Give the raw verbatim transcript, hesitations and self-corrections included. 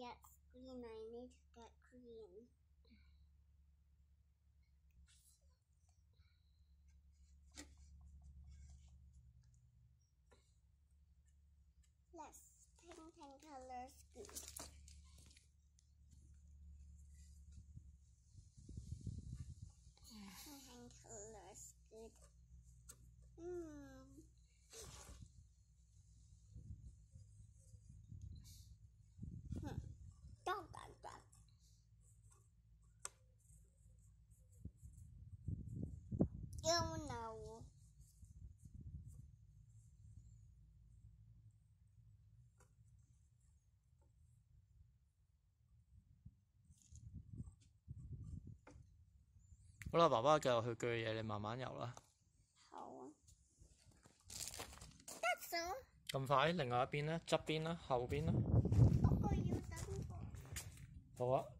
gets green, I need to get green. Yes, pink and color's good. Pink and color's good. Hmm. Hmm. Don't like that. You know. 好啦，爸爸繼續去鋸嘢，你慢慢游啦。 好啊。得咗。 咁快？另外一邊咧，側邊啦，後邊啦。 不過要等我。 好啊。